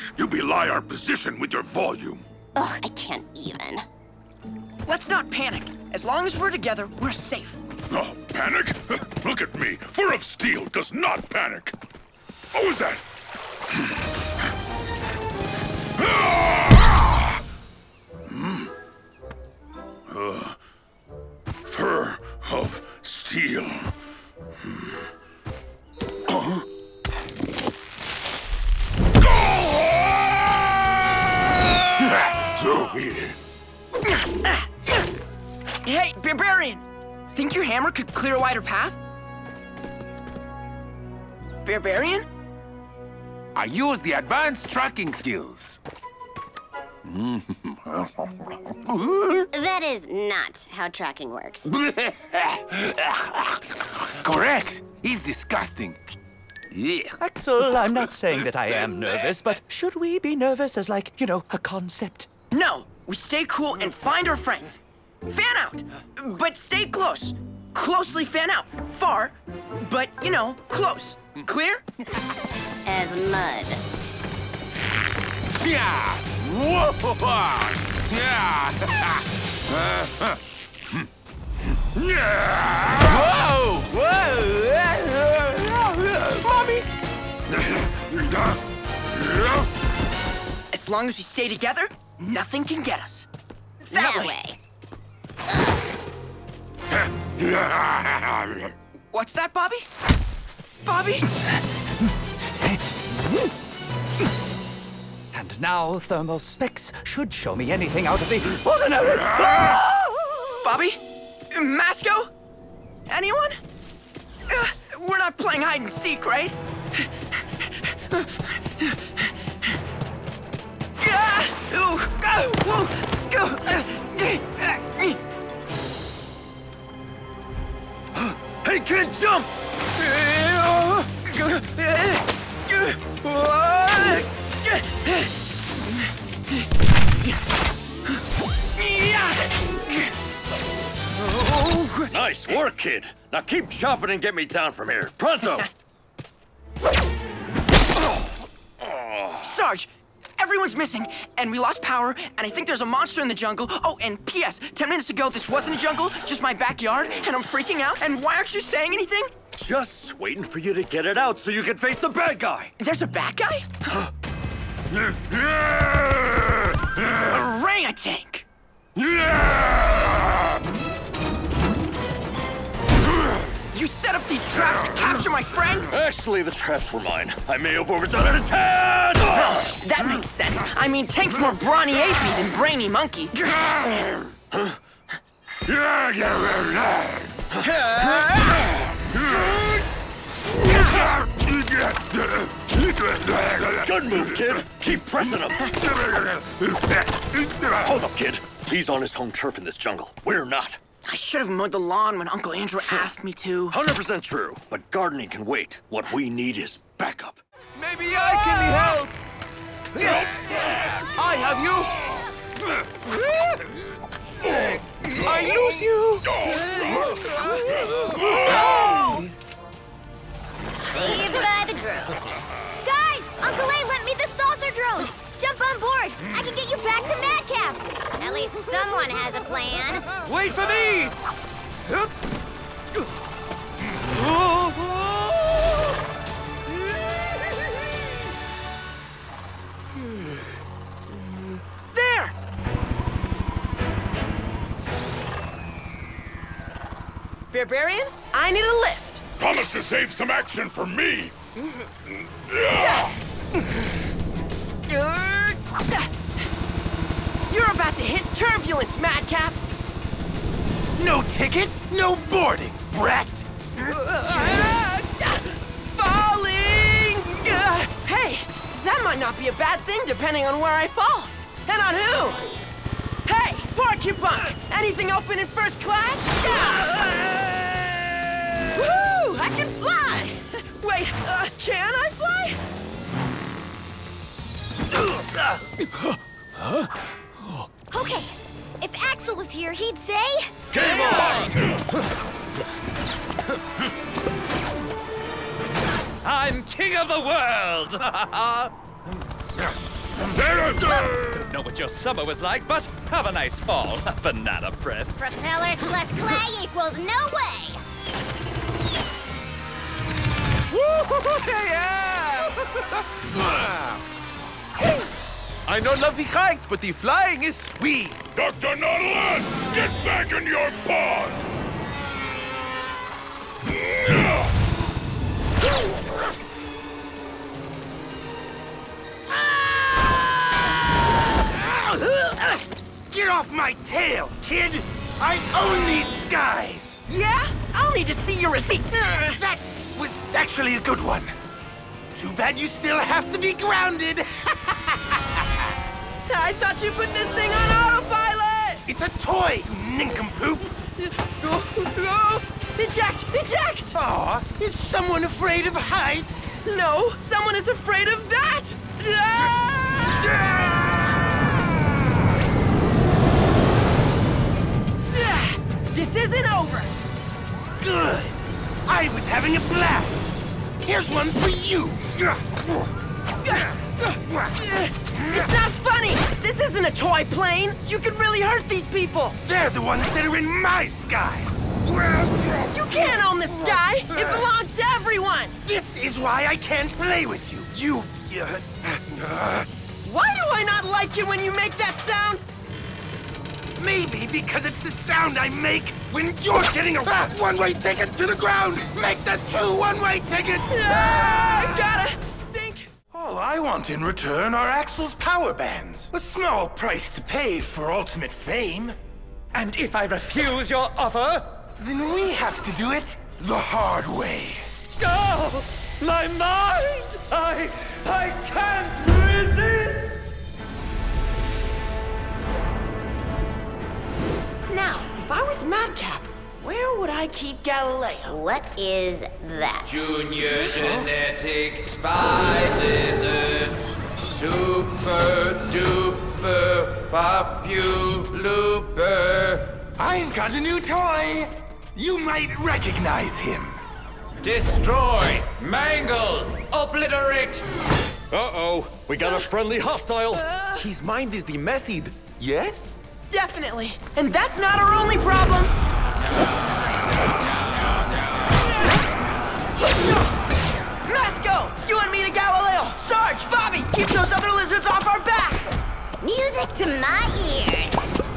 much. You belie our position with your volume. Ugh, I can't even. Let's not panic. As long as we're together, we're safe. Oh, panic? Look at me. Fur of Steel does not panic. What was that? Fur of Steel. So weird. Hey, Bearbarian! Think your hammer could clear a wider path? Bearbarian? I use the advanced tracking skills. That is not how tracking works. Correct. He's disgusting. Yeah. Axel, I'm not saying that I am nervous, but should we be nervous as like, you know, a concept? No, we stay cool and find our friends. Fan out, but stay close. Closely fan out. Far, but, you know, close. Clear? As mud. Yeah. Whoa. Yeah. Mommy! As long as we stay together, nothing can get us. That way. What's that, Bobby? Bobby? And now thermal specs should show me anything out of the ordinary. Bobby? Masco? Anyone? We're not playing hide and seek, right? Hey, kid, jump! Nice work, kid. Now keep chopping and get me down from here. Pronto! Sarge, everyone's missing, and we lost power, and I think there's a monster in the jungle. Oh, and P.S., 10 minutes ago, this wasn't a jungle, just my backyard, and I'm freaking out, and why aren't you saying anything? Just waiting for you to get it out so you can face the bad guy. There's a bad guy? Orangutan! You set up these traps to capture my friends? Actually, the traps were mine. I may have overdone it a tad! Well, that makes sense. I mean, Tank's more brawny apey than brainy monkey. Good move, kid. Keep pressing him. Hold up, kid. He's on his home turf in this jungle. We're not. I should have mowed the lawn when Uncle Andrew asked me to. 100% true, but gardening can wait. What we need is backup. Maybe I can help. I have you. I lose you. Saved by the drone. Guys, Uncle A lent me the saucer drone. Jump on board. I can get you back to Madcap. At least someone has a plan. Wait for me. There! Bearbarian, I need a lift. Promise to save some action for me. You're about to hit turbulence, Madcap. No ticket, no boarding, brat. Falling! Hey, that might not be a bad thing depending on where I fall. And on who? Hey, porcupine! Anything open in first class? Woo! I can fly! Wait, can I fly? Okay, if Axel was here, he'd say... Game on! I'm king of the world. Don't know what your summer was like, but have a nice fall. Banana breath. Propellers plus clay equals no way! I know love the heights, but the flying is sweet. Dr. Nautilus, get back in your pod! Get off my tail, kid! I own these skies! Yeah? I'll need to see your receipt. That was actually a good one. Too bad you still have to be grounded. I thought you put this thing on autopilot! It's a toy, you nincompoop! Eject! Eject! Aw, is someone afraid of heights? No, someone is afraid of that! This isn't over! Good! I was having a blast! Here's one for you! It's not funny! This isn't a toy plane! You could really hurt these people! They're the ones that are in my sky! You can't own the sky! It belongs to everyone! This is why I can't play with you! Why do I not like it when you make that sound? Maybe because it's the sound I make when you're getting a one-way ticket to the ground! Make the 2 one-way tickets! Gotta think... All I want in return are Axel's power bands. A small price to pay for ultimate fame. And if I refuse your offer? Then we have to do it the hard way. Oh, my mind! I can't resist! Now, if I was Madcap, where would I keep Galileo? What is that? Junior genetic spy lizards, super duper populuper. I've got a new toy. You might recognize him. Destroy, mangle, obliterate. Uh-oh, we got a friendly hostile. His mind is the messy, yes? Definitely. And that's not our only problem. Masco, you and me to Galileo. Sarge, Bobby, keep those other lizards off our backs. Music to my ears!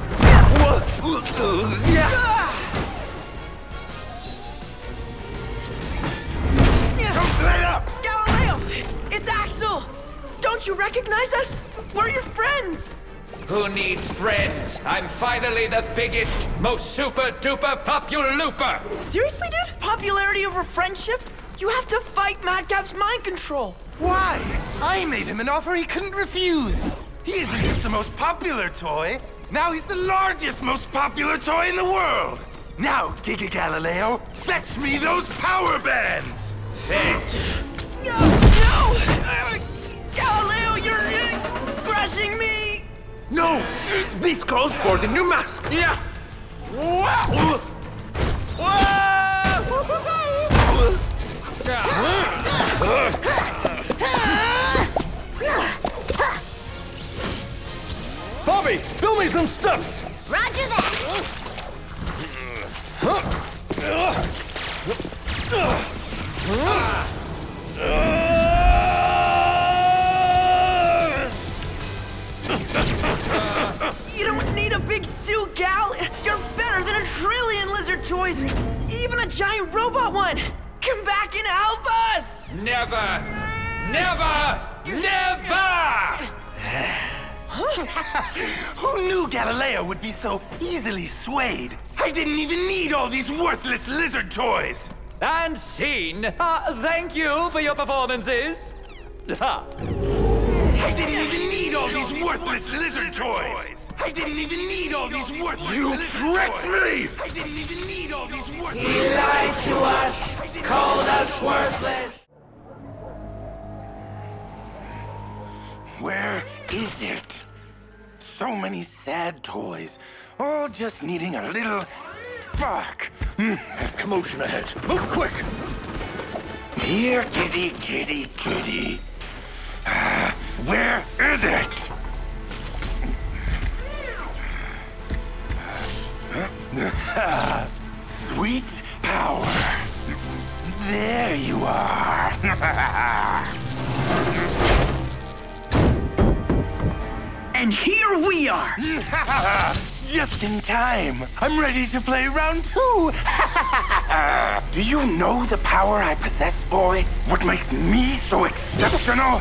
Don't let up! Galileo, it's Axel. Don't you recognize us? We're your friends. Who needs friends? I'm finally the biggest, most super-duper populooper! Seriously, dude? Popularity over friendship? You have to fight Madcap's mind control. Why? I made him an offer he couldn't refuse. He isn't just the most popular toy. Now he's the largest, most popular toy in the world. Now, Giga Galileo, fetch me those power bands. Fetch. No! Galileo, you're crushing me! No, this calls for the new mask. Yeah. Whoa! Bobby, build me some steps. Roger that! You don't need a big suit, Gal. You're better than a trillion lizard toys, even a giant robot one. Come back and help us! Never! Never! Never! Who knew Galileo would be so easily swayed? I didn't even need all these worthless lizard toys. And scene. Thank you for your performances. I didn't even need all these worthless lizard toys. I didn't even need all these worthless lizard toys. You tricked me! I didn't even need all these worthless He lied to us, called us worthless. Where is it? So many sad toys, all just needing a little spark. Commotion ahead. Move quick. Here, kitty, kitty, kitty. Where is it? And here we are! Just in time. I'm ready to play round 2. Do you know the power I possess, boy? What makes me so exceptional?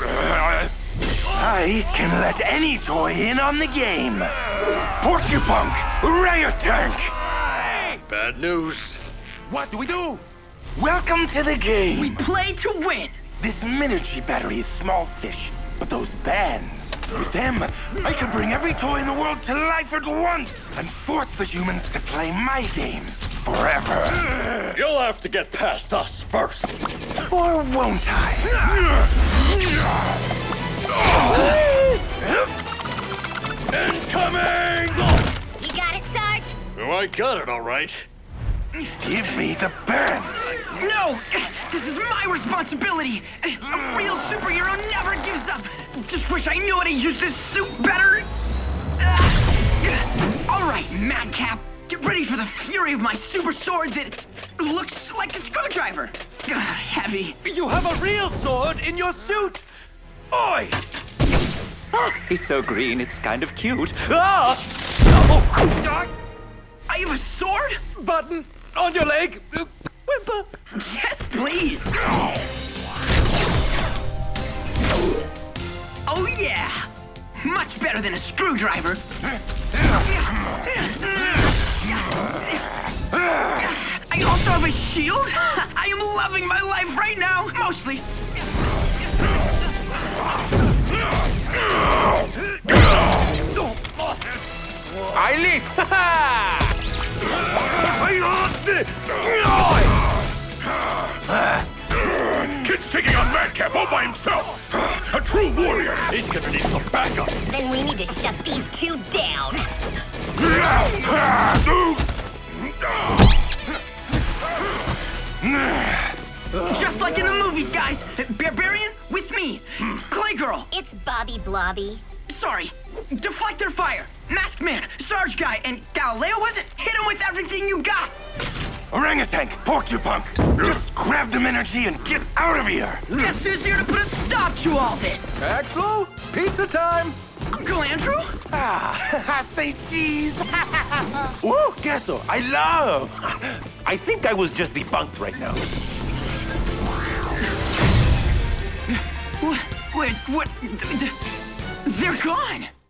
I can let any toy in on the game. Porcupunk, Riot Tank! Bad news. What do we do? Welcome to the game. We play to win! This Minergy battery is small fish, but those bands, with them, I can bring every toy in the world to life at once and force the humans to play my games forever. You'll have to get past us first. Or won't I? Incoming! You got it, Sarge? Oh, I got it all right. Give me the bands. No! This is my responsibility! A real superhero never gives up! Just wish I knew how to use this suit better! All right, Madcap. Get ready for the fury of my super sword that looks like a screwdriver. Heavy. You have a real sword in your suit! Oi! Oh, he's so green, it's kind of cute. Ah! Oh. I have a sword? Button on your leg. Whimper. Yes, please. Oh, yeah. Much better than a screwdriver. I also have a shield. I am loving my life right now, mostly. Eileen! Kid's taking on Madcap all by himself. A true warrior. He's gonna need some backup. Then we need to shut these two down. Just like in the movies, guys. Bearbarian with me. Clay Girl. It's Bobby Blobby. Sorry. Deflect their fire. Masked Man, Sarge Guy, and Galileo, was it? Hit him with everything you got. Orangutan, Porcupunk, just grab the energy and get out of here. Guess who's here to put a stop to all this? Axel, pizza time! Uncle Andrew? Ah, say cheese. Ooh, queso, I love. I think I was just debunked right now. What? They're gone.